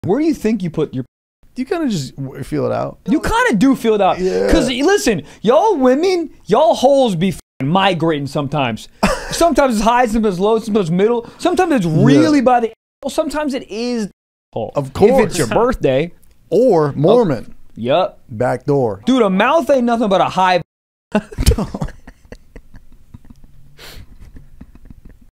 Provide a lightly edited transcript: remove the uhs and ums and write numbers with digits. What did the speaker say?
Where do you think you put your? You kind of just feel it out. You kind of do feel it out. Yeah. Cause listen, y'all women, y'all holes be migrating sometimes. Sometimes it's high, sometimes it's low, sometimes it's middle. Sometimes it's really by the. Sometimes it is. Of course. If it's your birthday. Or Mormon. Yup. Back door. Dude, a mouth ain't nothing but a high.